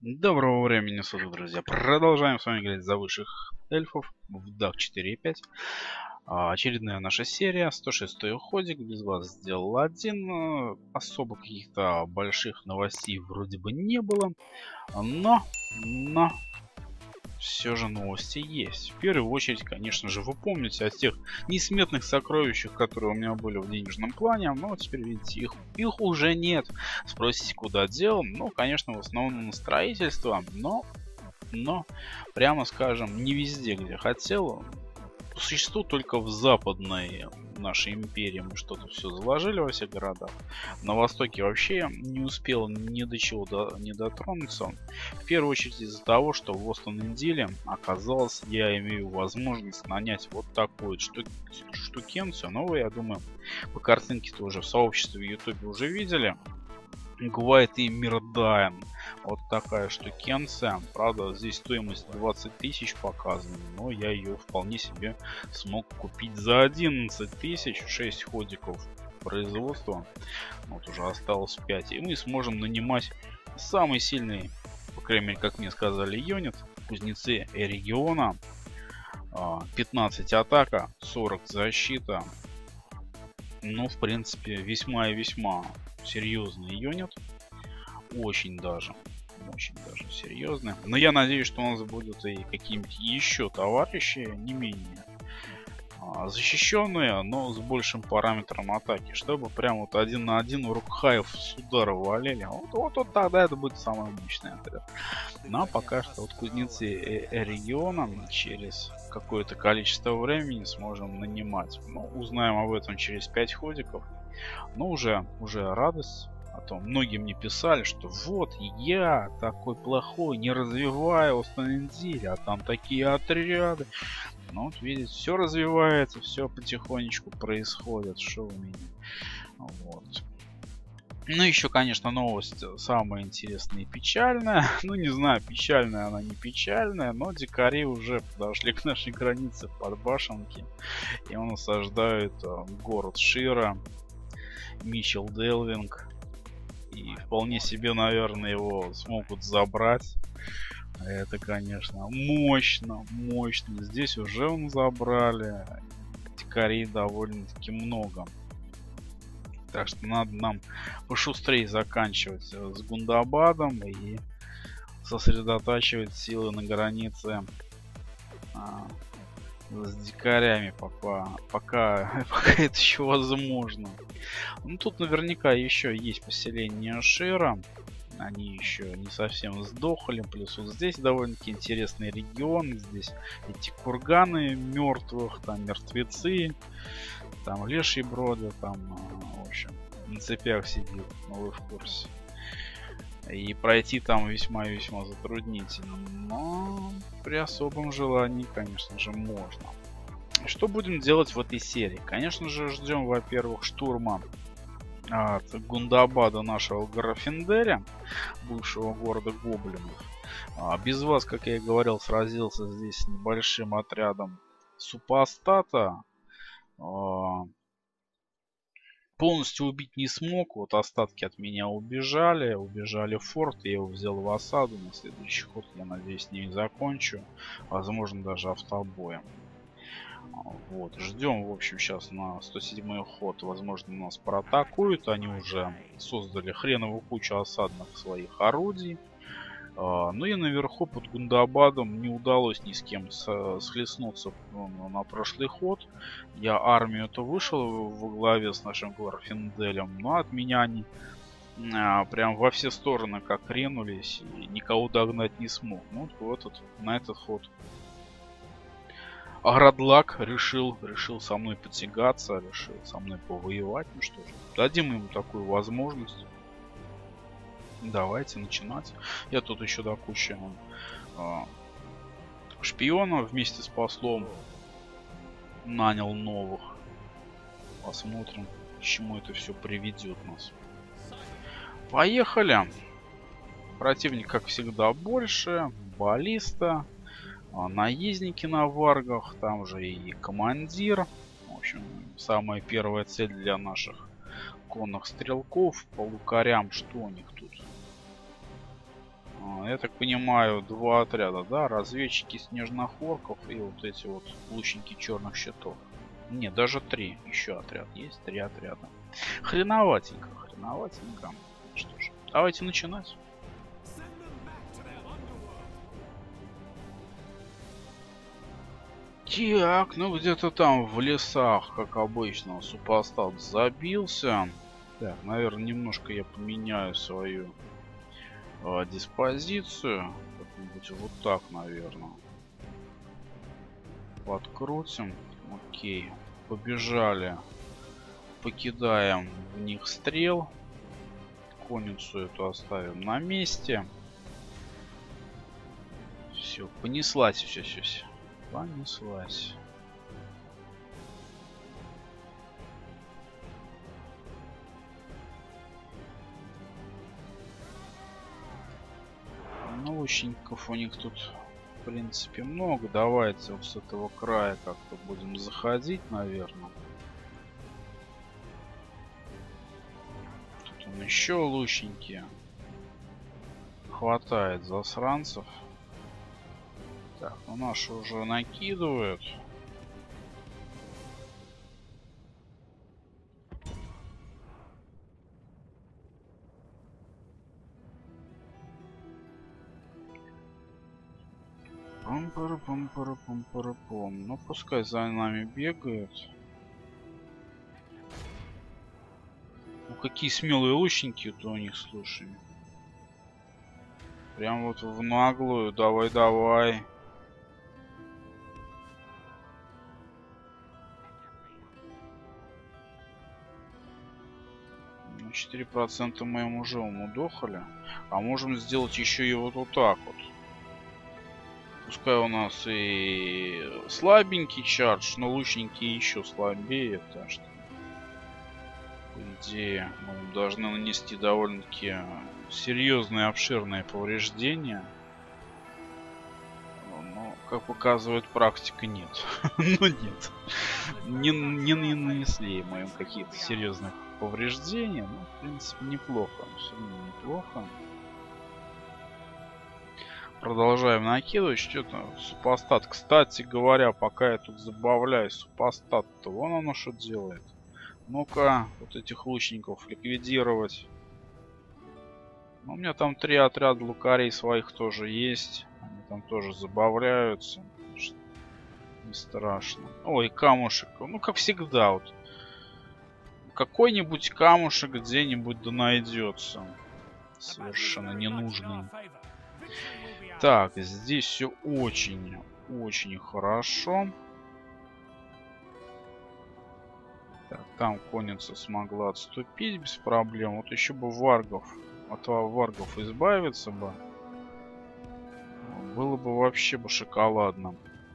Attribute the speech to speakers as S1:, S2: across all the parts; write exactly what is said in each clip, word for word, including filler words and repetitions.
S1: Доброго времени суток, друзья. Продолжаем с вами играть за высших эльфов в дак четыре и пять. А, очередная наша серия. сто шестой уходик. Без вас сделал один. А, Особо каких-то больших новостей вроде бы не было. Но, но, все же новости есть. В первую очередь, конечно же, вы помните о тех несметных сокровищах, которые у меня были в денежном плане. Но теперь, видите, их, их уже нет. Спросите, куда дел? Ну, конечно, в основном на строительство. Но, но, прямо скажем, не везде, где хотел. По существу только в западной нашей империи мы что-то все заложили во всех городах. На востоке вообще не успел ни до чего до, не дотронуться. В первую очередь из-за того, что в Остон-Эндиле оказалось, я имею возможность нанять вот такую шту штукенцию. Но вы, я думаю, по картинке-то уже в сообществе в ютубе уже видели. Гвайт и Мирдайн. Вот такая штукенция. Правда, здесь стоимость двадцать тысяч показана, но я ее вполне себе смог купить за одиннадцать тысяч. шесть ходиков производства. Вот уже осталось пять. И мы сможем нанимать самый сильный, по крайней мере, как мне сказали, юнит. Кузнецы региона. пятнадцать атака, сорок защита. Ну, в принципе, весьма и весьма серьезный юнит. Очень даже. Очень даже серьезный. Но я надеюсь, что у нас будут и какие-нибудь еще товарищи, не менее а, защищенные, но с большим параметром атаки. Чтобы прям вот один на один у Рукхаев с удара валили. Вот, вот, вот тогда это будет самый мощный отряд. Но пока что вот кузнецы региона через какое-то количество времени сможем нанимать. Ну, узнаем об этом через пять ходиков. Но уже, уже радость. А то многие мне писали, что вот я такой плохой, не развиваю Остон-Эндиле, а там такие отряды. Ну вот видите, все развивается, все потихонечку происходит. Что у меня? Вот. Ну еще, конечно, новость самая интересная и печальная. Ну не знаю, печальная она, не печальная, но дикари уже подошли к нашей границе под башенки. И он осаждает город Шира. Мичел Делвинг. И вполне себе, наверное, его смогут забрать. Это, конечно, мощно, мощно. Здесь уже он забрали. Дикарей довольно-таки много. Так что надо нам пошустрее заканчивать с Гундабадом и сосредотачивать силы на границе а, с дикарями, пока, пока, пока это еще возможно. Ну тут наверняка еще есть поселение Шира. Они еще не совсем сдохли. Плюс вот здесь довольно-таки интересный регион. Здесь эти курганы мертвых, там мертвецы, там леший бродят, там, в общем, на цепях сидит, ну вы в курсе. И пройти там весьма-весьма затруднительно. Но при особом желании, конечно же, можно. Что будем делать в этой серии? Конечно же, ждем, во-первых, штурма от Гундабада нашего Графенделя, бывшего города гоблинов. А без вас, как я и говорил, сразился здесь с небольшим отрядом супостата. А, полностью убить не смог. Вот остатки от меня убежали. Убежали в форт. Я его взял в осаду. На следующий ход, я надеюсь, с ней закончу. Возможно, даже автобоем. Вот, ждем, в общем, сейчас на сто седьмой ход, возможно, нас проатакуют. Они уже создали хреновую кучу осадных своих орудий. Ну и наверху под Гундабадом не удалось ни с кем схлестнуться на прошлый ход. Я армию-то вышел во главе с нашим Гларфинделем, но от меня они прям во все стороны как ринулись, и никого догнать не смог. Ну вот этот, на этот ход Аградлак решил, решил со мной потягаться, решил со мной повоевать. Ну что же, дадим ему такую возможность. Давайте начинать. Я тут еще до кучи э, шпионов вместе с послом нанял новых. Посмотрим, к чему это все приведет нас. Поехали. Противник, как всегда, больше. Баллиста. Наездники на варгах, там же и командир. В общем, самая первая цель для наших конных стрелков. По лукарям, что у них тут? Я так понимаю, два отряда, да? Разведчики снежнохорков и вот эти вот лучники черных щитов. Нет, даже три. Еще отряд есть. Три отряда. Хреноватенько, хреноватенько. Что ж, давайте начинать. Так, ну где-то там в лесах, как обычно, супостат забился. Так, наверное, немножко я поменяю свою э, диспозицию. Как-нибудь вот так, наверное. Подкрутим. Окей. Побежали. Покидаем в них стрел. Конницу эту оставим на месте. Все, понеслась все, все, все. Понеслась. Лучников у них тут, в принципе, много. Давайте вот с этого края как-то будем заходить, наверное. Тут он еще лучники. Хватает засранцев. Так, ну наши уже накидывают. Пам-пара-пам-пара-пам-пара-пам. Ну пускай за нами бегают. Ну какие смелые лучники-то у них, слушай. Прям вот в наглую. Давай-давай. четыре процента мы им уже умудохали. А можем сделать еще и вот, вот так вот. Пускай у нас и слабенький чардж, но лучники еще слабее. Так что, по идее, мы должны нанести довольно-таки серьезные, обширные повреждения. Но, как показывает практика, нет. Ну нет. Не, не, не нанесли мы им какие-то серьезные повреждения. Ну, в принципе, неплохо. Все равно неплохо. Продолжаем накидывать. Что-то супостат. Кстати говоря, пока я тут забавляюсь, супостат-то вон оно что делает. Ну-ка, вот этих лучников ликвидировать. Ну, у меня там три отряда лукарей своих тоже есть. Они там тоже забавляются. Не страшно. Ой, камушек. Ну, как всегда, вот. Какой-нибудь камушек где-нибудь да найдется. Совершенно ненужный. Так, здесь все очень, очень хорошо. Так, там конница смогла отступить без проблем. Вот еще бы варгов. От варгов избавиться бы. Было бы вообще бы шоколадно.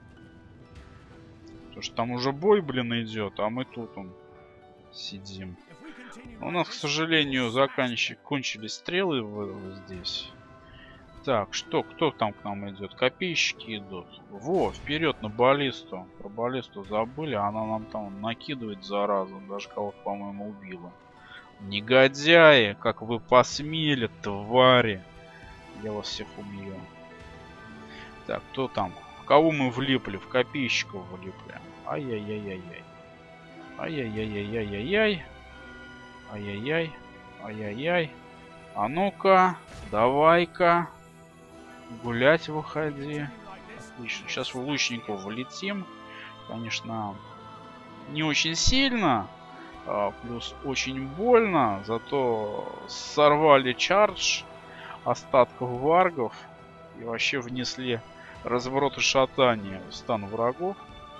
S1: Потому что там уже бой, блин, идет, а мы тут он сидим. У нас, к сожалению, заканчив... кончились стрелы в... здесь. Так, что, кто там к нам идет? Копейщики идут. Во, вперед на баллисту. Про баллисту забыли, она нам там накидывает, зараза. Даже кого-то, по-моему, убила. Негодяи, как вы посмели, твари. Я вас всех убью. Так, кто там? В кого мы влипли? В копейщиков влипли. Ай-яй-яй-яй-яй. Ай-яй-яй-яй-яй-яй. Ай-яй-яй. Ай-яй-яй. А ну-ка, давай-ка. Гулять выходи. Отлично. Сейчас в лучников влетим. Конечно, не очень сильно. А, плюс очень больно. Зато сорвали чардж остатков варгов. И вообще внесли разворот и шатание в стан врагов.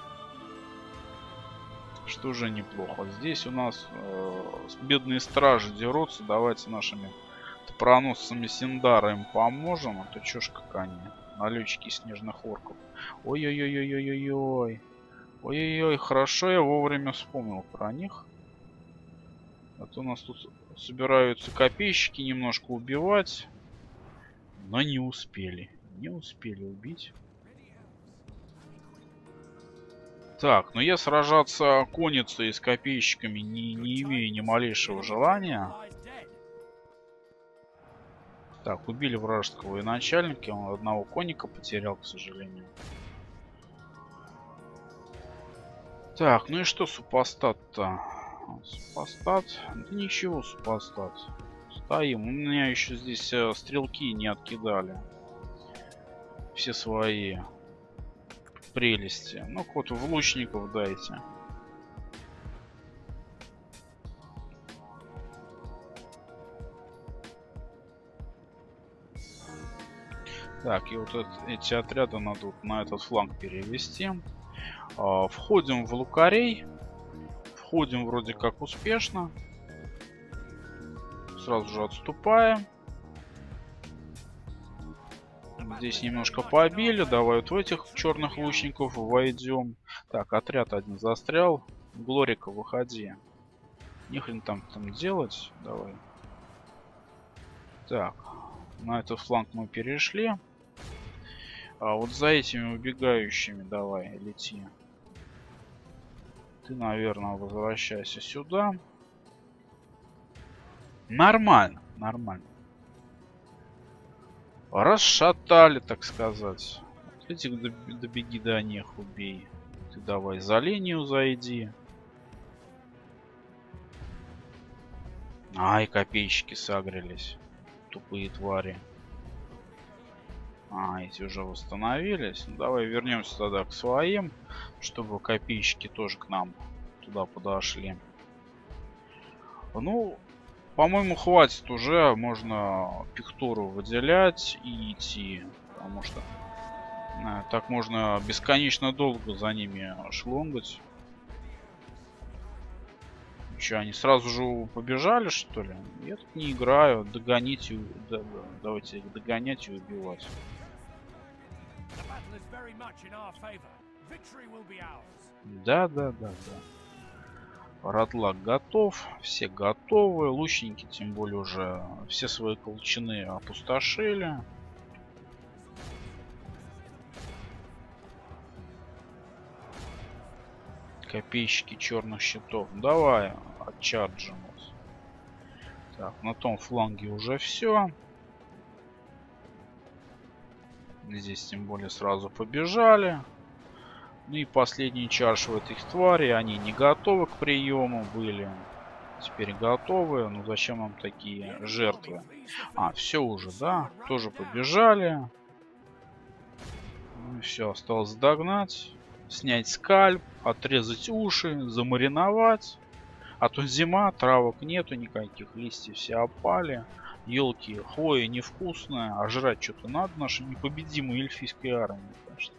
S1: Что уже неплохо. Здесь у нас э, бедные стражи дерутся. Давайте нашими топроносцами Синдара им поможем. А то чё ж как они. Налетчики снежных орков. Ой-ой-ой-ой-ой-ой-ой. Ой-ой-ой. Хорошо я вовремя вспомнил про них. А то у нас тут собираются копейщики немножко убивать. Но не успели. Не успели убить. Так, но я сражаться конницей и с копейщиками не, не имею ни малейшего желания. Так, убили вражеского военачальника. Он одного конника потерял, к сожалению. Так, ну и что супостат-то? Супостат? Да ничего, супостат. Стоим. У меня еще здесь э, стрелки не откидали. Все свои прелести. Ну, вот в лучников дайте. Так, и вот это, эти отряды надо вот на этот фланг перевести. А, входим в Лукарей. Входим вроде как успешно. Сразу же отступаем. Здесь немножко побили. Давай вот в этих черных лучников войдем. Так, отряд один застрял. Глорика, выходи. Нехрен там, там делать. Давай. Так, на этот фланг мы перешли. А вот за этими убегающими давай, лети. Ты, наверное, возвращайся сюда. Нормально, нормально. Расшатали, так сказать. Вот этих добеги до них, убей. Ты давай за линию зайди. Ай, копейщики сагрились. Тупые твари. А, эти уже восстановились. Ну, давай вернемся тогда к своим, чтобы копейщики тоже к нам туда подошли. Ну, по-моему, хватит уже. Можно пиктуру выделять и идти. Потому что э, так можно бесконечно долго за ними шлонгать. Че, они сразу же побежали, что ли? Я тут не играю. Догонить и... Да, да, давайте их догонять и убивать. Да, да, да, да. Радлак готов. Все готовы. Лучники, тем более, уже все свои колчаны опустошили. Копейщики черных щитов. Давай, отчарджим. Так, на том фланге уже все. Здесь тем более сразу побежали. Ну и последний чарж в этих тварей. Они не готовы к приему были. Теперь готовы. Ну зачем нам такие жертвы? А, все уже, да? Тоже побежали. Ну и все, осталось догнать. Снять скальп, отрезать уши, замариновать. А то зима, травок нету никаких, листья все опали. Елки, хвоя невкусная, а жрать что-то надо нашей непобедимой эльфийской армии. Так что,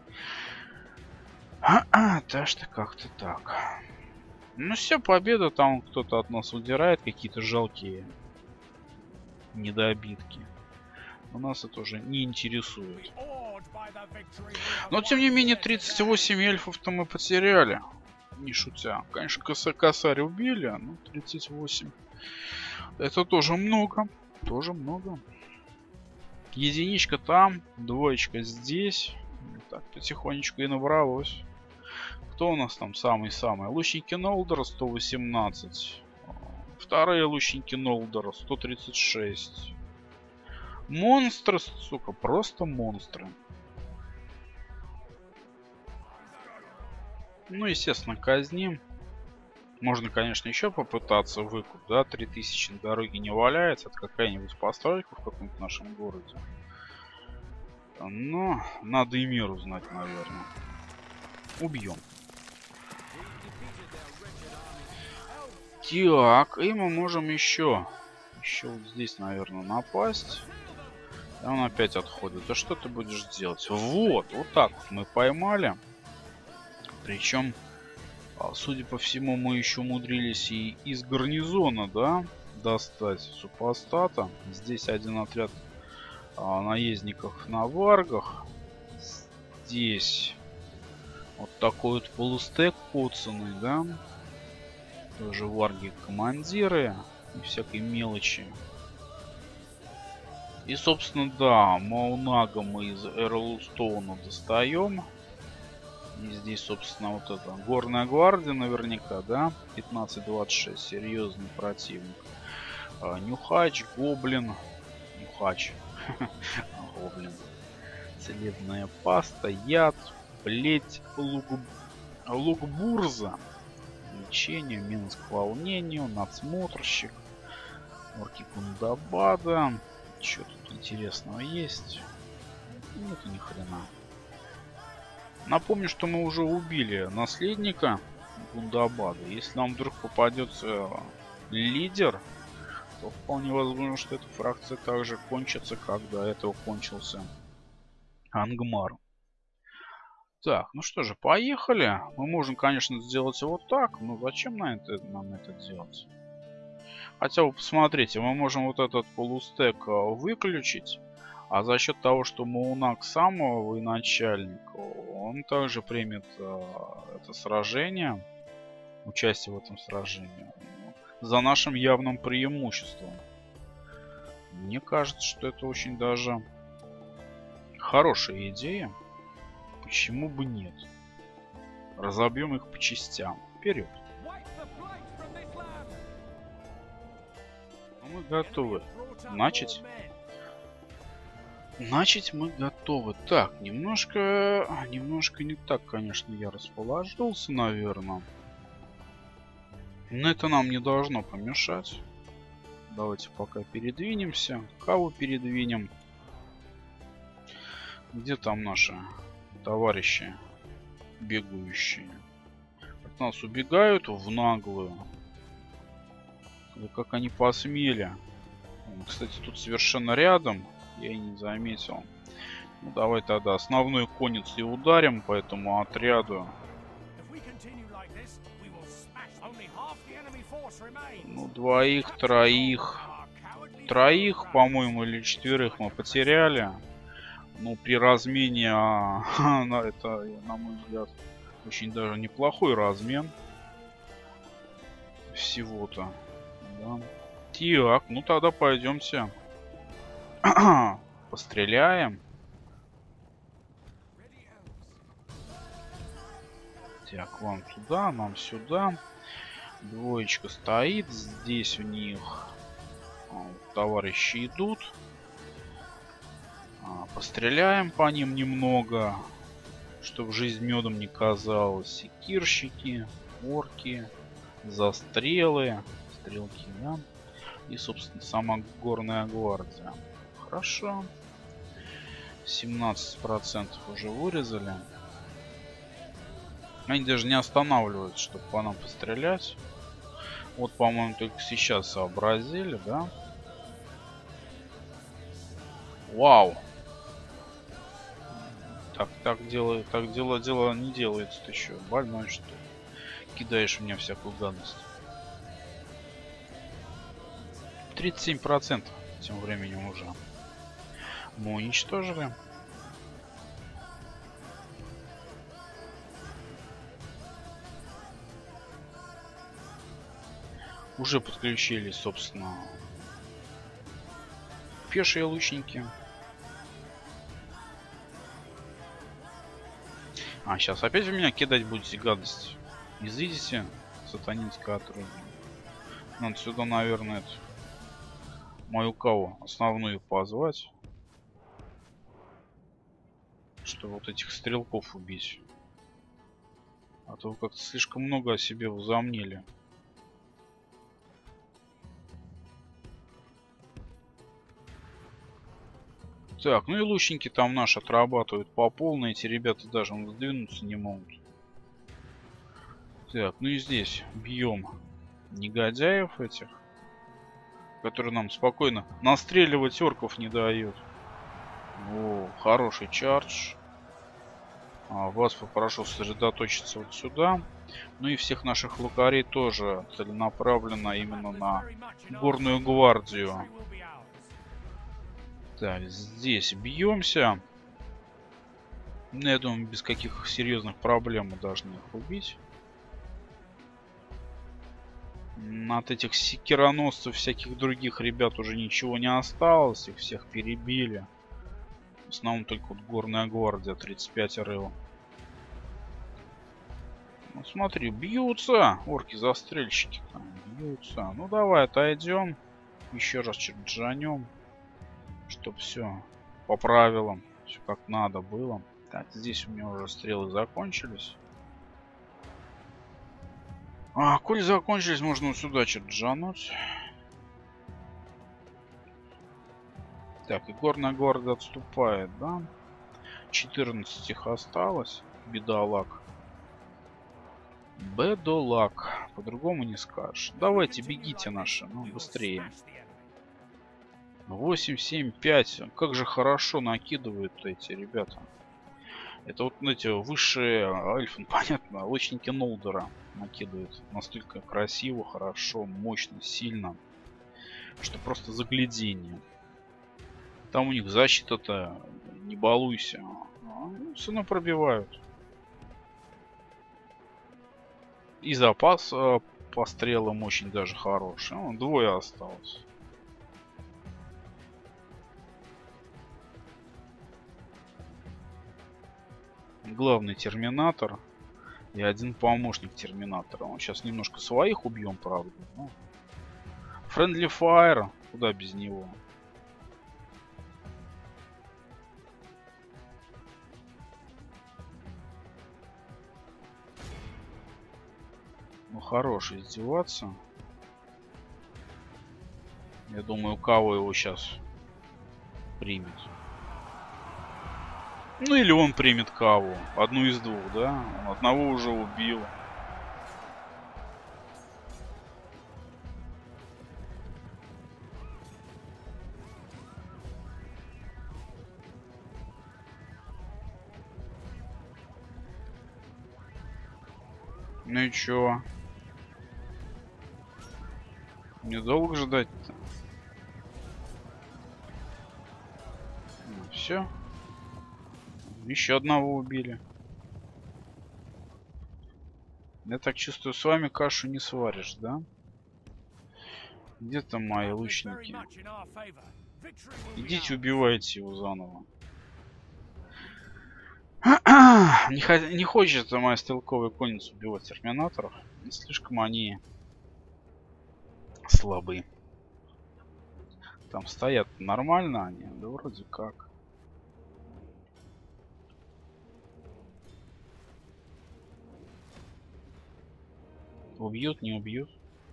S1: а, так что как-то так. Ну все, победа, там кто-то от нас удирает, какие-то жалкие недобитки. У нас это уже не интересует. Но тем не менее тридцать восемь эльфов-то мы потеряли. Не шутя. Конечно, косарь убили, но тридцать восемь. Это тоже много. Тоже много. Единичка там, двоечка здесь. Так, потихонечку и набралось. Кто у нас там самый-самый? Лучники Нолдора сто восемнадцать. Вторые лучники Нолдора сто тридцать шесть. Монстры, сука, просто монстры. Ну, естественно, казним. Можно, конечно, еще попытаться выкуп, да, три тысячи на дороге не валяется. Это какая-нибудь постройка в каком-то нашем городе. Но надо и меру знать, наверное. Убьем. Так, и мы можем еще, еще вот здесь, наверное, напасть. И он опять отходит. Да что ты будешь делать? Вот, вот так вот мы поймали. Причем, судя по всему, мы еще умудрились и из гарнизона, да, достать супостата. Здесь один отряд а, наездников на варгах. Здесь вот такой вот полустек коцанный, да. Тоже варги командиры и всякой мелочи. И, собственно, да, Маунага мы из Эрлстоуна достаем. И здесь, собственно, вот это Горная гвардия наверняка, да, пятнадцать двадцать шесть, серьезный противник. А, Нюхач, Гоблин. Нюхач. Гоблин. Целебная паста, яд, плеть, лук... лукбурза. Лечение, минус к волнению, надсмотрщик. Орки Гундабада. Что тут интересного есть? Нету ни хрена. Напомню, что мы уже убили наследника Гундабада. Если нам вдруг попадется лидер, то вполне возможно, что эта фракция также кончится, как до этого кончился Ангмар. Так, ну что же, поехали. Мы можем, конечно, сделать вот так, но зачем нам это, нам это делать? Хотя вы посмотрите, мы можем вот этот полустек выключить, а за счет того, что Маунак самого военачальника, он также примет э, это сражение, участие в этом сражении, за нашим явным преимуществом. Мне кажется, что это очень даже хорошая идея. Почему бы нет? Разобьем их по частям. Вперед. Мы готовы. Начать? Начать мы готовы. Так, немножко... Немножко не так, конечно, я расположился, наверное. Но это нам не должно помешать. Давайте пока передвинемся. Кого передвинем? Где там наши товарищи бегающие? От нас убегают в наглую. Да как они посмели. Кстати, тут совершенно рядом. Я и не заметил. Ну, давай тогда основной конец и ударим по этому отряду. Ну, двоих, троих. Троих, по-моему, или четверых мы потеряли. Ну, при размене, а, это, на мой взгляд, очень даже неплохой размен. Всего-то. Да. Так, ну тогда пойдемте. Постреляем. Так, вам туда, нам сюда. Двоечка стоит. Здесь у них товарищи идут. Постреляем по ним немного, чтобы жизнь медом не казалась. Секирщики, орки, застрелы, стрелки, да. И, собственно, сама горная гвардия. Хорошо. семнадцать процентов уже вырезали. Они даже не останавливаются, чтобы по нам пострелять. Вот, по-моему, только сейчас сообразили, да? Вау! Так, так дело, так дело, дело не делается. Ты что, больной что ли? Кидаешь в меня всякую гадость. тридцать семь процентов тем временем уже мы уничтожили. Уже подключились, собственно, пешие лучники. А, сейчас опять вы меня кидать будете гадость. Изыдите, сатанинское отродье. Надо сюда, наверное, это, мою каву основную позвать. Чтобы вот этих стрелков убить. А то вы как-то слишком много о себе возомнили. Так, ну и лучники там наши отрабатывают по полной. Эти ребята даже сдвинуться не могут. Так, ну и здесь бьем негодяев этих, которые нам спокойно настреливать орков не дают. О, хороший чардж. А, вас попрошу сосредоточиться вот сюда. Ну и всех наших лукарей тоже целенаправленно именно на горную гвардию. Так, здесь бьемся. Ну, я думаю, без каких серьезных проблем мы должны их убить. От этих секироносцев, всяких других ребят уже ничего не осталось. Их всех перебили. В основном только вот горная гвардия тридцать пять РЛ. Ну, смотри, бьются. Орки-застрельщики там бьются. Ну давай отойдем. Еще раз черджанем. Чтоб все по правилам, все как надо было. Так, здесь у меня уже стрелы закончились. А, коль закончились, можно вот сюда что-то джануть. Так, и горный город отступает, да? четырнадцать их осталось. Бедолаг. Бедолаг. По-другому не скажешь. Давайте, бегите наши, ну, быстрее. восемь, семь, пять. Как же хорошо накидывают эти ребята. Это вот эти высшие эльфы, понятно, лучники Нолдора накидывают. Настолько красиво, хорошо, мощно, сильно, что просто заглядение. Там у них защита-то, не балуйся. Все равно пробивают. И запас э, по стрелам очень даже хороший. Ну, двое осталось. Главный терминатор и один помощник терминатора. Он сейчас немножко своих убьем, правда. Но... Friendly Fire, куда без него. Ну, хорош издеваться. Я думаю, кого его сейчас примет. Ну или он примет кого. Одну из двух, да? Он одного уже убил. Ну и чё? Недолго ждать-то. Ну, все. Еще одного убили. Я так чувствую, с вами кашу не сваришь, да? Где там мои лучники? Идите убивайте его заново. не, х... не хочет моя стрелковая конница убивать терминаторов. Слишком они слабые. Там стоят нормально они, да вроде как. Убьют, не убьют.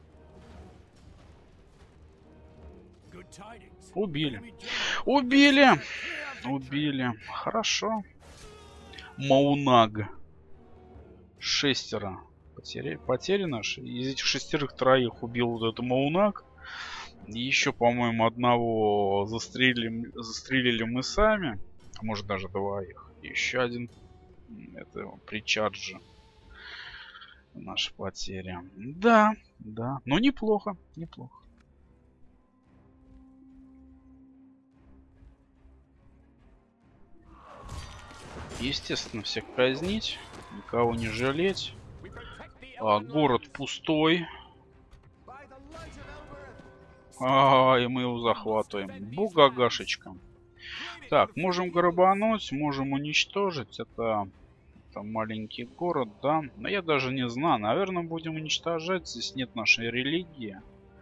S1: Убили. Убили. Убили. Хорошо. Маунаг. Шестеро. Потери, потери наши. Из этих шестерых троих убил вот этот Маунаг. Еще, по-моему, одного застрелили, застрелили мы сами. А может даже двоих. Еще один. Это при чардже. Наши потери. Да, да. Но неплохо. Неплохо. Естественно, всех казнить. Никого не жалеть. А, город пустой. А, и мы его захватываем. Бугагашечка. Так, можем грабануть, можем уничтожить. Это, это маленький город, да. Но я даже не знаю. Наверное, будем уничтожать. Здесь нет нашей религии.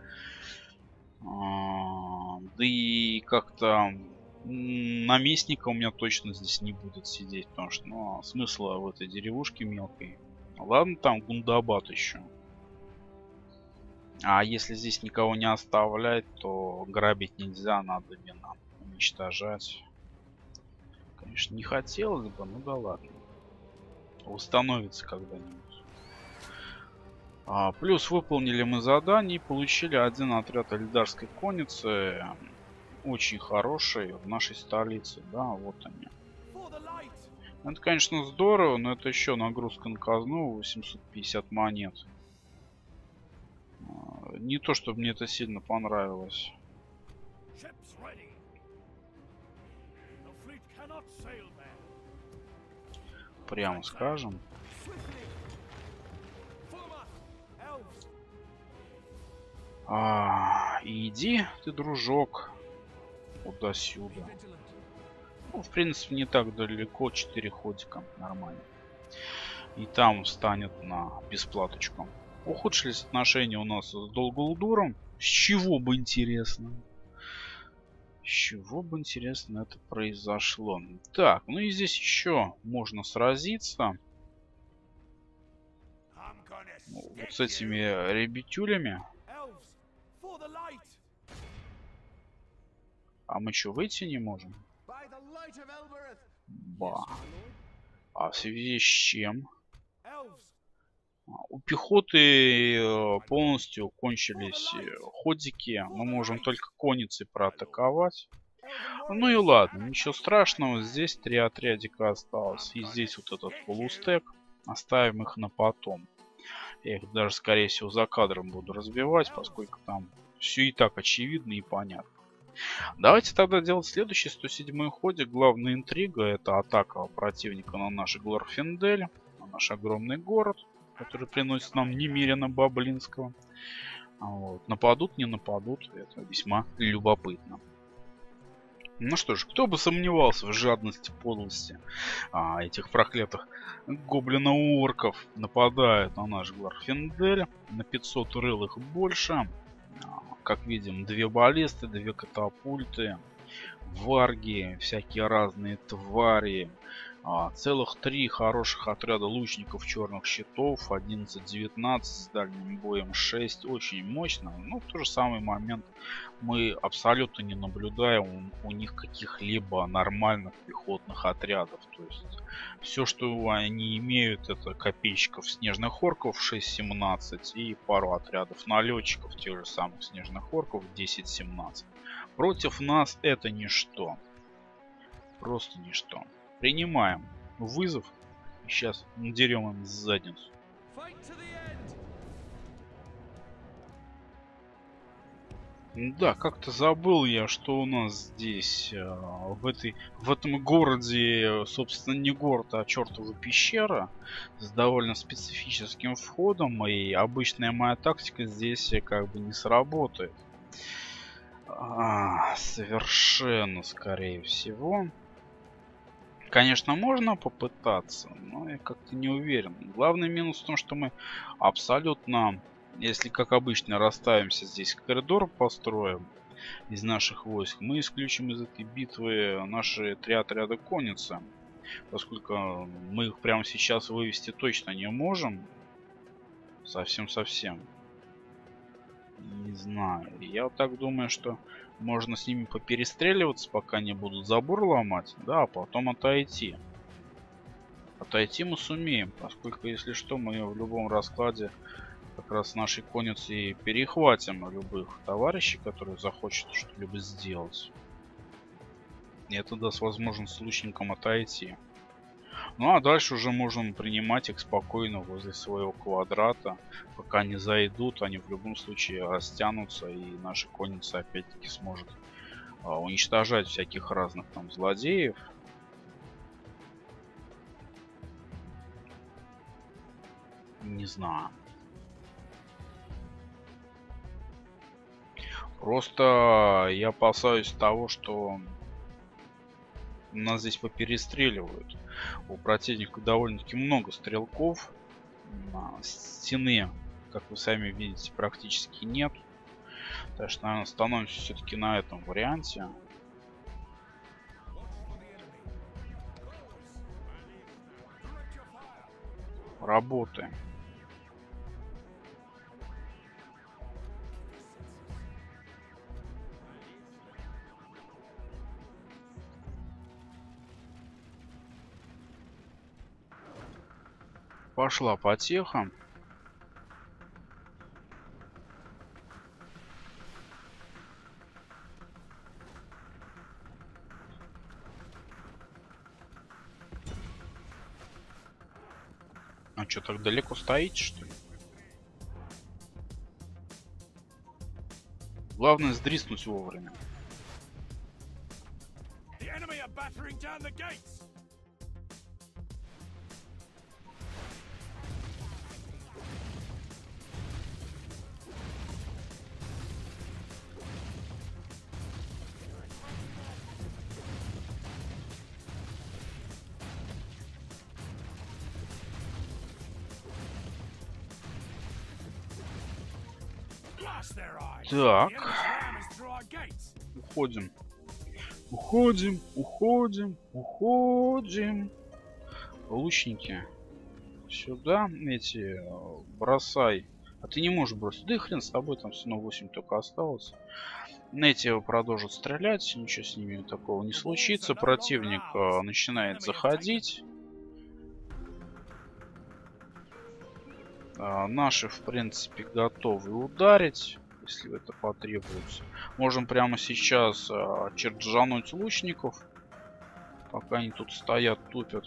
S1: А, да и как-то наместника у меня точно здесь не будет сидеть. Потому что, ну, смысла в этой деревушке мелкой. Ладно, там Гундабад еще. А если здесь никого не оставлять, то грабить нельзя, надо именно уничтожать. Конечно, не хотелось бы, ну да ладно. Установится когда-нибудь. А, плюс выполнили мы задание и получили один отряд эльдарской конницы. Очень хороший в нашей столице. Да, вот они. Это, конечно, здорово, но это еще нагрузка на казну восемьсот пятьдесят монет. Не то, чтобы мне это сильно понравилось. Прямо скажем. А, иди ты, дружок, куда-сюда. Ну, в принципе, не так далеко, четыре ходика, нормально. И там встанет на бесплаточку. Ухудшились отношения у нас с Долгулдуром. С чего бы, интересно? С чего бы, интересно, это произошло? Так, ну и здесь еще можно сразиться. Вот с этими ребятюлями. А мы что, выйти не можем? Ба. А в связи с чем? У пехоты полностью кончились ходики. Мы можем только конницей проатаковать. Ну и ладно, ничего страшного. Здесь три отрядика осталось. И здесь вот этот полустек. Оставим их на потом. Я их даже, скорее всего, за кадром буду разбивать, поскольку там все и так очевидно и понятно. Давайте тогда делать следующий сто седьмой ходик. Главная интрига — это атака противника на наш Глорфиндель, на наш огромный город, который приносит нам немерено баблинского. Вот. Нападут, не нападут, это весьма любопытно. Ну что ж, кто бы сомневался в жадности, подлости а, этих проклятых гоблино-орков. Нападают на наш Глорфиндель, на пятьсот рылых больше. Как видим, две баллисты, две катапульты, варги, всякие разные твари. А, целых три хороших отряда лучников черных щитов, одиннадцать девятнадцать, с дальним боем шесть. Очень мощно. Но в тот же самый момент мы абсолютно не наблюдаем у, у них каких-либо нормальных пехотных отрядов. То есть все, что они имеют, это копейщиков снежных орков шесть семнадцать и пару отрядов налетчиков тех же самых снежных орков десять семнадцать. Против нас это ничто. Просто ничто. Принимаем вызов. Сейчас надерем им задницу. Да, как-то забыл я, что у нас здесь, э, в, этой, в этом городе, собственно, не город, а чертова пещера с довольно специфическим входом. И обычная моя тактика здесь как бы не сработает. А, совершенно, скорее всего. Конечно, можно попытаться, но я как-то не уверен. Главный минус в том, что мы абсолютно, если как обычно расставимся здесь, коридор построим из наших войск, мы исключим из этой битвы наши три отряда конницы, поскольку мы их прямо сейчас вывести точно не можем. Совсем-совсем. Не знаю. Я вот так думаю, что можно с ними поперестреливаться, пока не будут забор ломать, да, а потом отойти. Отойти мы сумеем, поскольку, если что, мы в любом раскладе как раз нашей конницей перехватим любых товарищей, которые захочут что-либо сделать. И это даст возможность лучникам отойти. Ну а дальше уже можем принимать их спокойно возле своего квадрата. Пока не зайдут, они в любом случае растянутся, и наша конница опять-таки сможет а, уничтожать всяких разных там злодеев. Не знаю. Просто я опасаюсь того, что нас здесь поперестреливают. У противника довольно-таки много стрелков. Стены, как вы сами видите, практически нет. Так что, наверное, становимся все-таки на этом варианте. Работаем. Пошла потеха. А что, так далеко стоите, что ли? Главное сдриснуть вовремя. Так. Уходим Уходим, уходим, уходим. Лучники. Сюда эти бросай. А ты не можешь бросить. Да и хрен с тобой, там все равно восемь только осталось. Эти продолжат стрелять, ничего с ними такого не случится. Противник э, начинает заходить. Э, наши, в принципе, готовы ударить, если это потребуется. Можем прямо сейчас э, черджануть лучников, пока они тут стоят, тупят.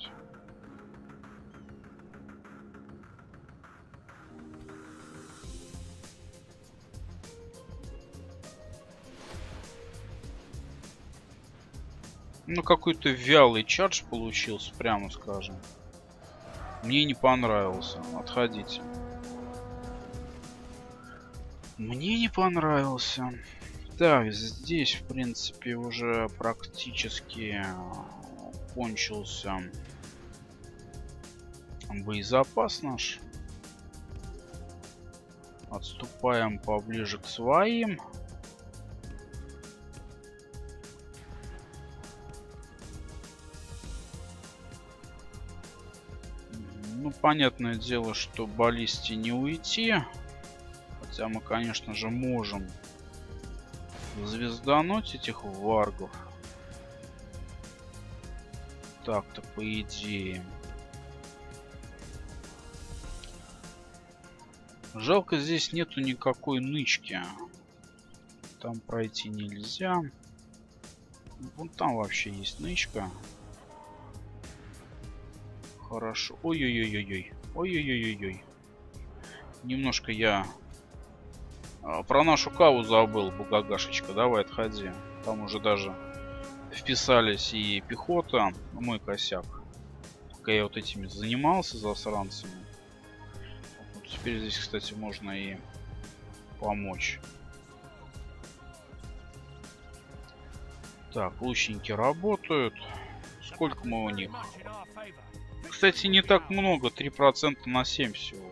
S1: Ну, какой-то вялый чардж получился, прямо скажем. Мне не понравился. Отходите. Мне не понравился. Так, здесь, в принципе, уже практически кончился боезапас наш. Отступаем поближе к своим. Ну, понятное дело, что баллисте не уйти. Хотя мы, конечно же, можем звездануть этих варгов. Так-то, по идее. Жалко, здесь нету никакой нычки. Там пройти нельзя. Вон там вообще есть нычка. Хорошо. Ой-ой-ой-ой-ой. Ой-ой-ой-ой-ой. Немножко я а, про нашу каву забыл, бугагашечка. Давай, отходи. Там уже даже вписались и пехота. Мой косяк. Пока я вот этими занимался, засранцами. Вот теперь здесь, кстати, можно и помочь. Так, лучники работают. Сколько мы у них? Кстати, не так много, три процента на семь всего.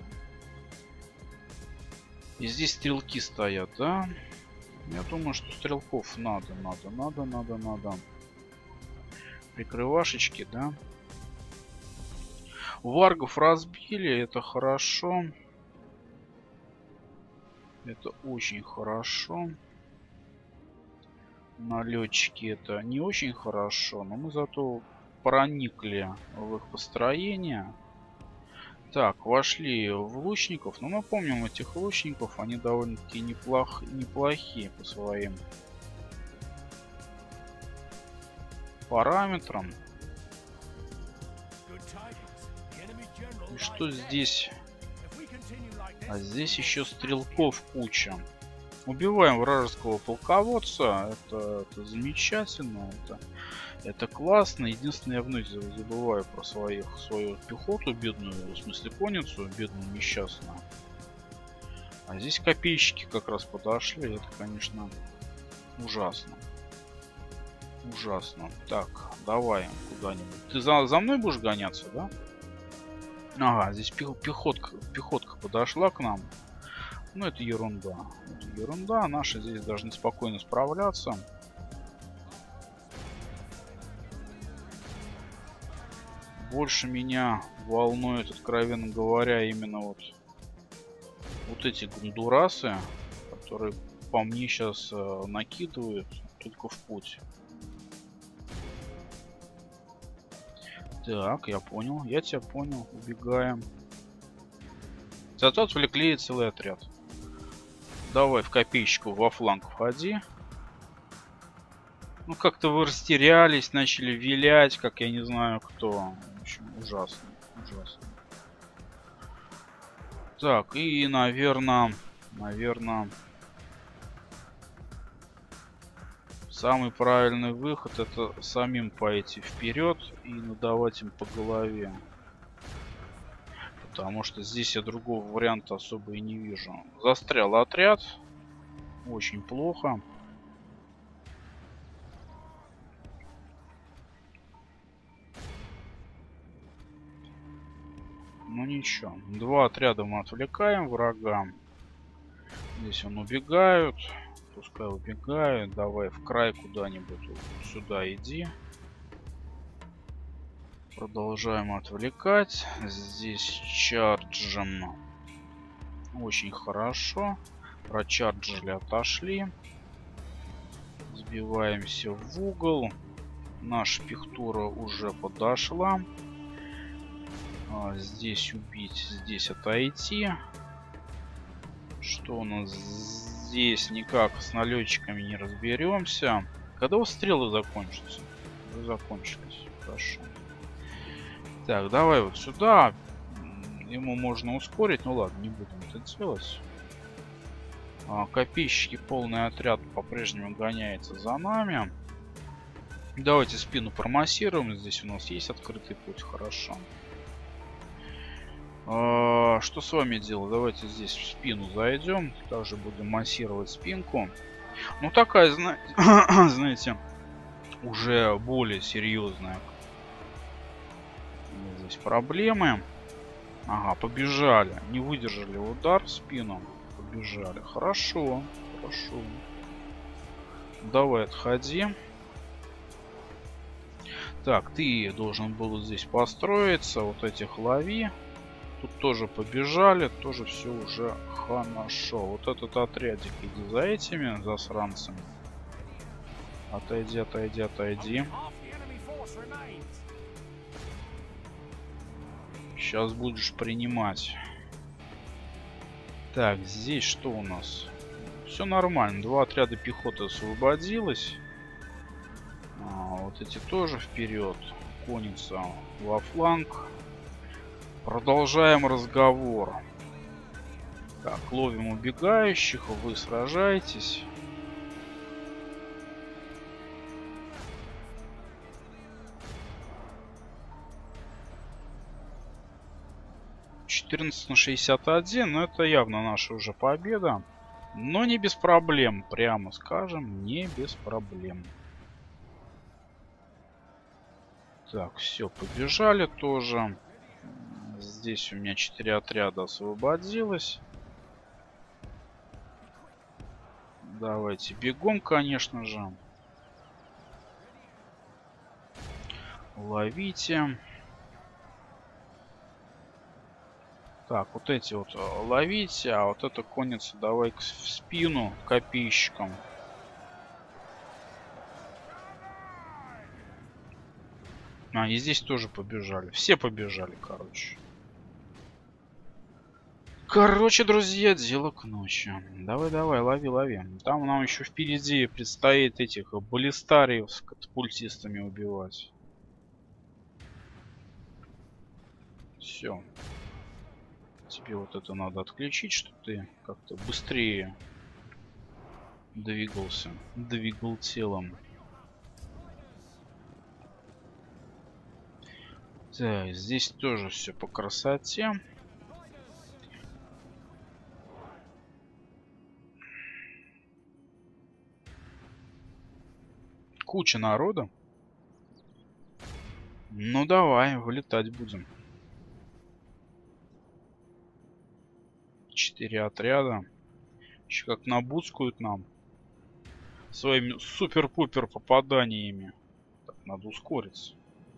S1: И здесь стрелки стоят, да? Я думаю, что стрелков надо, надо, надо, надо, надо. Прикрывашечки, да? Варгов разбили, это хорошо. Это очень хорошо. Налетчики это не очень хорошо, но мы зато проникли в их построение. Так, вошли в лучников. Но мы помним этих лучников, они довольно-таки неплох... неплохие по своим параметрам. И что здесь? А здесь еще стрелков куча. Убиваем вражеского полководца. Это, это замечательно. Это, это классно. Единственное, я вновь забываю про своих, свою пехоту бедную. В смысле конницу бедную, несчастную. А здесь копейщики как раз подошли. Это, конечно, ужасно. Ужасно. Так, давай куда-нибудь. Ты за, за мной будешь гоняться, да? Ага, здесь пехотка, пехотка подошла к нам. Ну, это ерунда. Это ерунда. Наши здесь должны спокойно справляться. Больше меня волнует, откровенно говоря, именно вот, вот эти гундурасы, которые по мне сейчас э, накидывают только в путь. Так, я понял. Я тебя понял. Убегаем. Зато отвлекли целый отряд. Давай в копейщику во фланг входи. Ну, как-то вы растерялись, начали вилять, как я не знаю кто. В общем, ужасно. Ужасно. Так, и, наверное, наверное, самый правильный выход — это самим пойти вперед и надавать им по голове. Потому что здесь я другого варианта особо и не вижу. Застрял отряд. Очень плохо. Ну ничего. Два отряда мы отвлекаем врага. Здесь он убегают. пускай убегают. Давай в край куда-нибудь. Вот сюда иди. Продолжаем отвлекать. Здесь чарджем. Очень хорошо. Прочарджили, отошли. Сбиваемся в угол. Наша пихтура уже подошла. А, здесь убить, здесь отойти. Что у нас здесь? Никак с налетчиками не разберемся. Когда у стрелы закончатся? Уже закончились. Хорошо. Так, давай вот сюда. Ему можно ускорить. Ну ладно, не будем это делать. А, копейщики, полный отряд по-прежнему гоняется за нами. Давайте спину промассируем. Здесь у нас есть открытый путь. Хорошо. А, что с вами делать? Давайте здесь в спину зайдем. Также будем массировать спинку. Ну такая, знаете, уже более серьезная. Здесь проблемы. Ага, побежали. Не выдержали удар в спину. Побежали. Хорошо. Хорошо. Давай, отходи. Так, ты должен был здесь построиться. Вот этих лови. Тут тоже побежали. Тоже все уже хорошо. Вот этот отрядик. Иди за этими засранцами. Отойди, отойди, отойди. Сейчас будешь принимать. Так, здесь что у нас? Все нормально. Два отряда пехоты освободилось. А, вот эти тоже вперед. Конница во фланг. Продолжаем разговор. Так, ловим убегающих. Вы сражаетесь. четырнадцать на шестьдесят один, но это явно наша уже победа. Но не без проблем, прямо скажем, не без проблем. Так, все, побежали тоже. Здесь у меня четыре отряда освободилось. Давайте бегом, конечно же. Ловите. Так, вот эти вот ловите, а вот эта конница давай в спину копейщикам. А, и здесь тоже побежали. Все побежали, короче. Короче, друзья, дело к ночи. Давай, давай, лови, лови. Там нам еще впереди предстоит этих баллистариев с катапультистами убивать. Все. Тебе вот это надо отключить, чтобы ты как-то быстрее двигался, двигал телом. Так, здесь тоже все по красоте. Куча народа. Ну давай, вылетать будем. Четыре отряда. Еще как набускают нам своими супер-пупер попаданиями. Так, надо ускориться.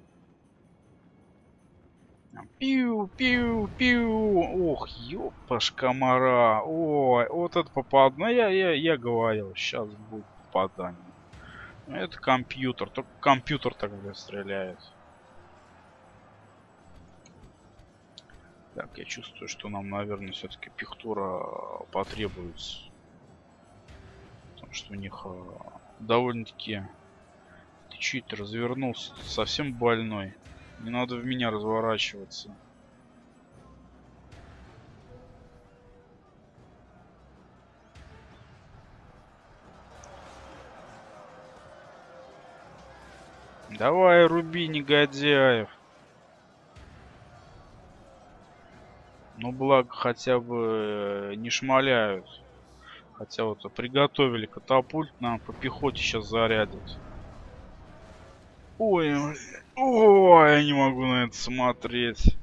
S1: Пиу, пиу, пиу. Ох, ёпаш комара. Ой, вот это попадание. Я, я, я говорил, сейчас будет попадание. Это компьютер. Только компьютер тогда стреляет. Так, я чувствую, что нам, наверное, все-таки пихтура потребуется. Потому что у них довольно-таки... Ты чуть развернулся. Ты совсем больной. Не надо в меня разворачиваться. Давай, руби, негодяев. Ну, благо, хотя бы не шмаляют. Хотя вот приготовили катапульт, нам по пехоте сейчас зарядят. Ой, ой, я не могу на это смотреть.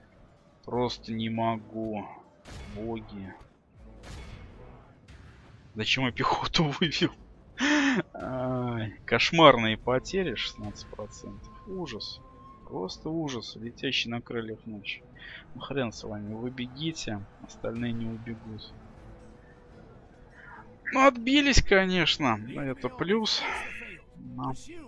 S1: Просто не могу. Боги. Зачем я пехоту вывел? Ай, кошмарные потери, шестнадцать процентов. Ужас. Просто ужас. Летящий на крыльях ночи. Ну хрен с вами, вы бегите, остальные не убегут. Ну отбились, конечно. Это плюс. Но...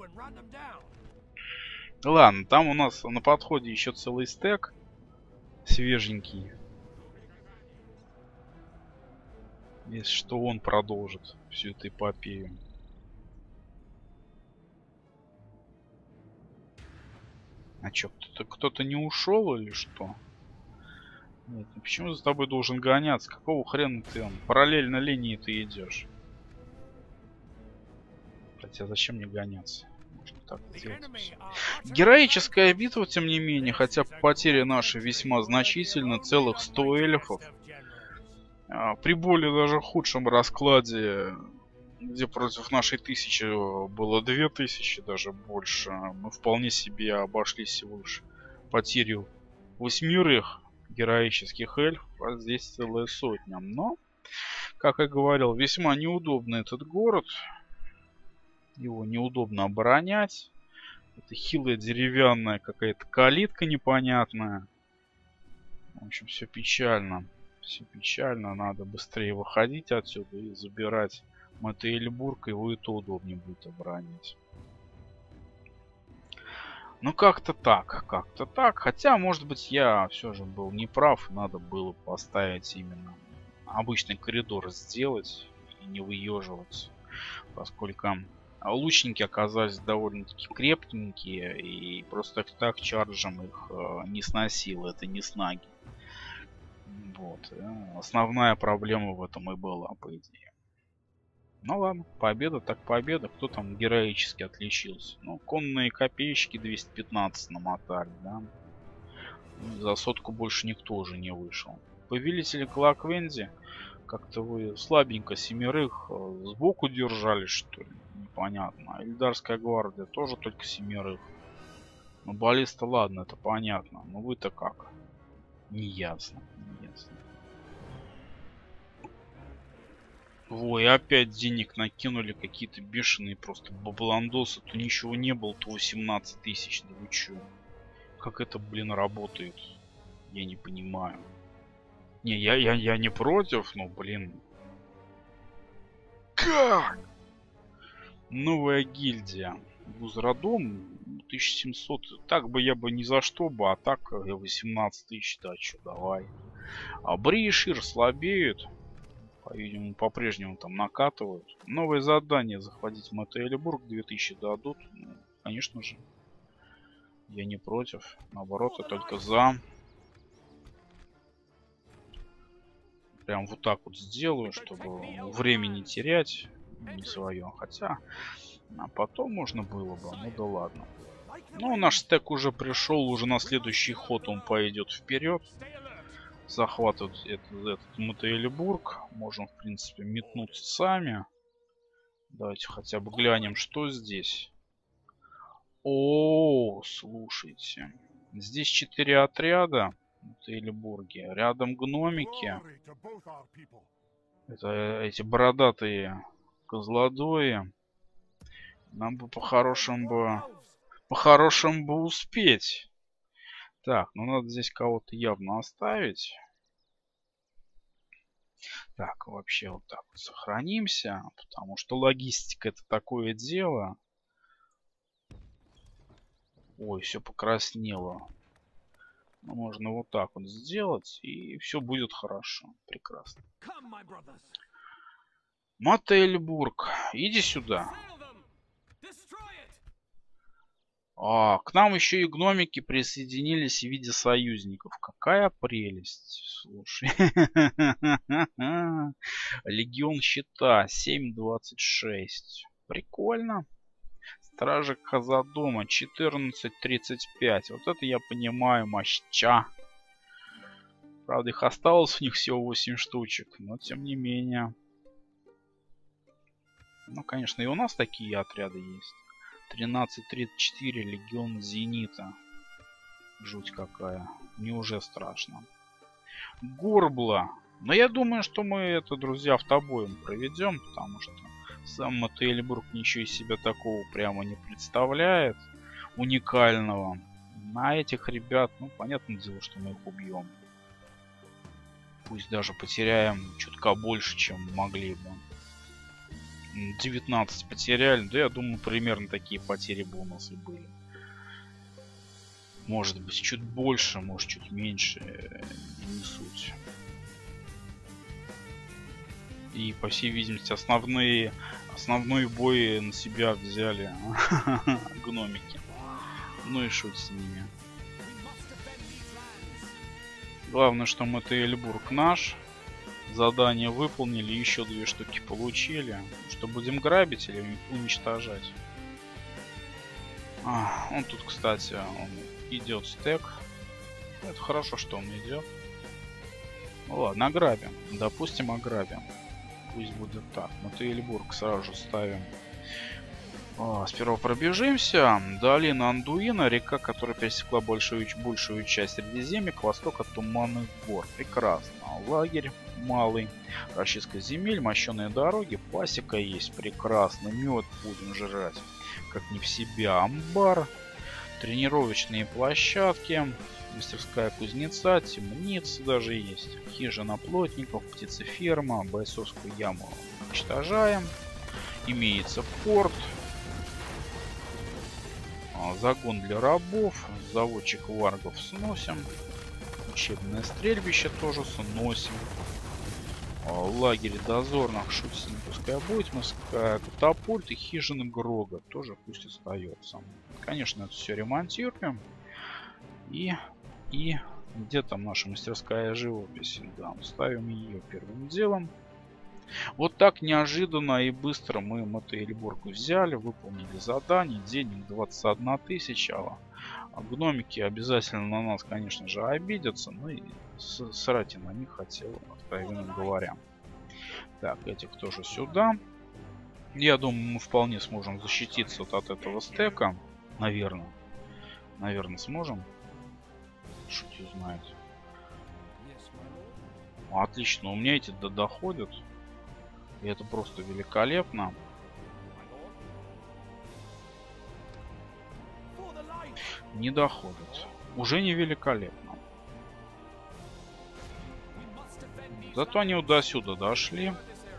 S1: Ладно, там у нас на подходе еще целый стек. Свеженький. Если что, он продолжит всю эту эпопею. А чё, кто-то кто-то не ушел или что? Нет, ну почему за тобой должен гоняться? Какого хрена ты он, параллельно линии ты идешь? Хотя зачем мне гоняться? Можно так сделать. Героическая битва, тем не менее, хотя потери наши весьма значительны, целых сто эльфов. А, при более даже худшем раскладе, где против нашей тысячи было две тысячи, даже больше, мы вполне себе обошлись всего лишь потерю восьмерых героических эльфов, а здесь целая сотня. Но, как я говорил, весьма неудобный этот город. Его неудобно оборонять. Это хилая деревянная какая-то калитка непонятная. В общем, все печально. Все печально. Надо быстрее выходить отсюда и забирать Матейльбург. Его и то удобнее будет оборонять. Ну, как-то так. Как-то так. Хотя, может быть, я все же был неправ. Надо было поставить именно обычный коридор сделать и не выеживаться. Поскольку лучники оказались довольно-таки крепкенькие, и просто так, так чарджем их э, не сносил. Это не снаги. Вот. Э, основная проблема в этом и была, по идее. Ну ладно, победа так победа. Кто там героически отличился? Ну, конные копейщики двести пятнадцать намотали, да. За сотку больше никто уже не вышел. Повелители Клаквенди, как-то вы слабенько семерых э, сбоку держали, что ли? Непонятно. Эльдарская гвардия тоже только семерых. Ну, баллиста, ладно, это понятно. Но вы-то как? Неясно. Неясно. Ой, опять денег накинули какие-то бешеные просто бабландосы. То ничего не было, то восемнадцать тысяч. Да вы чё? Как это, блин, работает? Я не понимаю. Не, я, я, я не против, но, блин. Как? Новая гильдия. Бузрадом тысяча семьсот. Так бы я бы ни за что бы, а так восемнадцать тысяч, да, чё, давай. А Бри и Шир слабеют. По-видимому, по-прежнему там накатывают. Новое задание захватить Матейльбург две тысячи дадут. Ну, конечно же. Я не против. Наоборот, я только за. Прям вот так вот сделаю, чтобы времени терять не свое. Хотя, а потом можно было бы. Ну да ладно. Ну, наш стек уже пришел. Уже на следующий ход он пойдет вперед. Захватывать этот, этот Матейльбург. Можем, в принципе, метнуться сами. Давайте хотя бы глянем, что здесь. О, слушайте. Здесь четыре отряда. Матейльбурге. Рядом гномики. Это эти бородатые козлодои. Нам бы по-хорошему бы... По-хорошему бы успеть. Так, ну надо здесь кого-то явно оставить. Так, вообще вот так вот сохранимся. Потому что логистика это такое дело. Ой, все покраснело. Ну, можно вот так вот сделать, и все будет хорошо. Прекрасно. Матейльбург, иди сюда. А, к нам еще и гномики присоединились в виде союзников. Какая прелесть. Слушай. Легион щита семь двадцать шесть. Прикольно. Стражи Казадома четырнадцать тридцать пять. Вот это я понимаю, моща. Правда, их осталось у них всего восемь штучек. Но тем не менее. Ну, конечно, и у нас такие отряды есть. тринадцать тридцать четыре. Легион Зенита. Жуть какая. Мне уже страшно. Горбла. Но я думаю, что мы это, друзья, автобоем проведем, потому что сам Мотоэльбург ничего из себя такого прямо не представляет, уникального. На этих ребят, ну, понятное дело, что мы их убьем. Пусть даже потеряем чутка больше, чем могли бы. девятнадцать потеряли, да я думаю, примерно такие потери бы у нас и были. Может быть, чуть больше, может, чуть меньше, не суть. И, по всей видимости, основные, основной бой на себя взяли гномики. Ну и шут с ними. Главное, что Мотоэльбург наш. Задание выполнили, еще две штуки получили. Что, будем грабить или уничтожать? А, он тут, кстати, он идет стек. Это хорошо, что он идет. Ну ладно, ограбим. Допустим, ограбим. Пусть будет так. Мотоэльбург сразу же ставим. А, сперва пробежимся. Долина Андуина, река, которая пересекла большую, большую часть Средиземья к востоку от Туманных гор. Прекрасно. Лагерь малый. Расчистка земель, мощеные дороги, пасека есть. Прекрасно. Мед будем жрать. Как не в себя. Амбар. Тренировочные площадки. Мастерская кузнеца, темница даже есть. Хижина плотников, птицеферма, бойцовскую яму уничтожаем. Имеется порт. Загон для рабов. Заводчик варгов сносим. Учебное стрельбище тоже сносим. Лагерь дозорных, шут с ним пускай будет. Морская катапульт и хижина Грога тоже пусть остается. Конечно, это все ремонтируем. И, и где там наша мастерская живопись? Да, ставим ее первым делом. Вот так неожиданно и быстро мы Мотоэльбург взяли, выполнили задание. Денег двадцать одна тысяча. А гномики обязательно на нас, конечно же, обидятся. Ну и срать на них хотел, откровенно говоря. Так, этих тоже сюда. Я думаю, мы вполне сможем защититься вот от этого стека. Наверное. Наверное, сможем. Шутью знает. Отлично, у меня эти до доходят. И это просто великолепно. Не доходят. Уже не великолепно. Зато они вот до сюда дошли.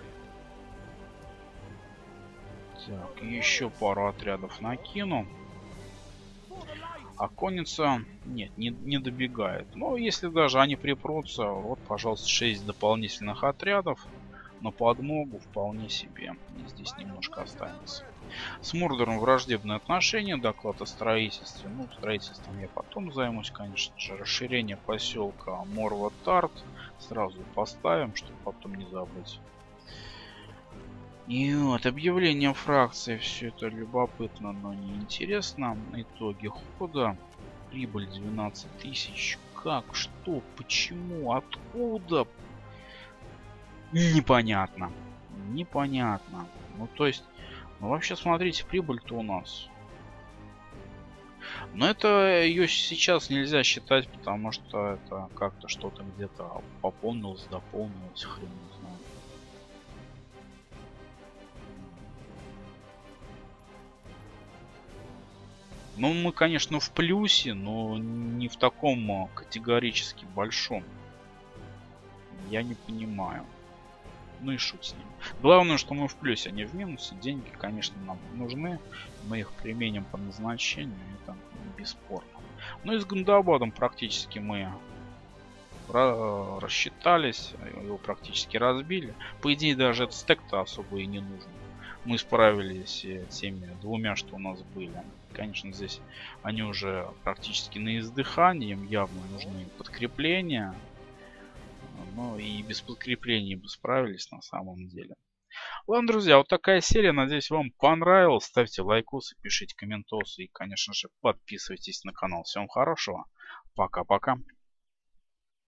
S1: Так, еще пару отрядов накину. А конница, нет, не, не добегает. Но если даже они припрутся, вот, пожалуйста, шесть дополнительных отрядов на подмогу вполне себе. И здесь немножко останется. С Мордором враждебные отношения, доклад о строительстве. Ну, строительством я потом займусь, конечно же. Расширение поселка Морва-Тарт сразу поставим, чтобы потом не забыть. И вот, объявление фракции, все это любопытно, но не интересно. Итоги хода. Прибыль двенадцать тысяч. Как? Что? Почему? Откуда? Непонятно. Непонятно. Ну, то есть, ну, вообще, смотрите, прибыль-то у нас. Но это ее сейчас нельзя считать, потому что это как-то что-то где-то пополнилось, дополнилось, хрен не знаю. Ну, мы, конечно, в плюсе, но не в таком категорически большом. Я не понимаю. Ну и шут с ним. Главное, что мы в плюсе, а не в минусе. Деньги, конечно, нам нужны. Мы их применим по назначению. Это бесспорно. Ну и с Гандабадом практически мы рассчитались. Его практически разбили. По идее, даже этот стек-то особо и не нужен. Мы справились теми двумя, что у нас были. Конечно, здесь они уже практически на издыхании. Им явно нужны подкрепления. Но и без подкреплений бы справились на самом деле. Ладно, друзья, вот такая серия. Надеюсь, вам понравилась. Ставьте лайкосы, пишите комментосы и, конечно же, подписывайтесь на канал. Всем хорошего. Пока-пока.